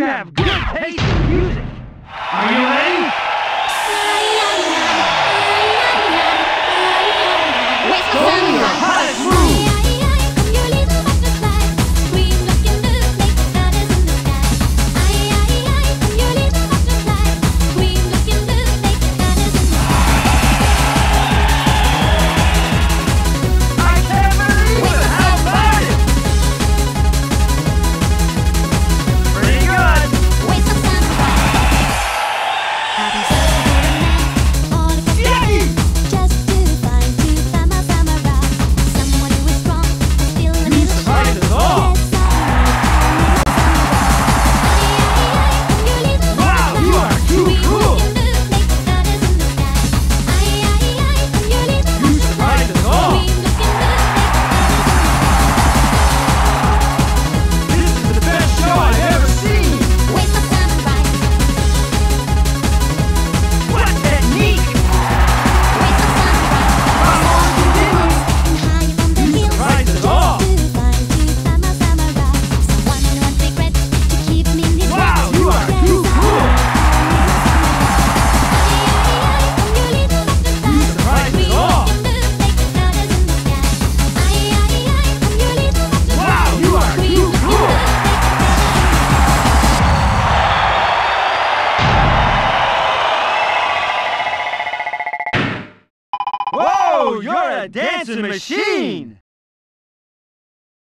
have good taste in music. Are you ready? Show me your hottest move. Whoa, you're a dancing machine!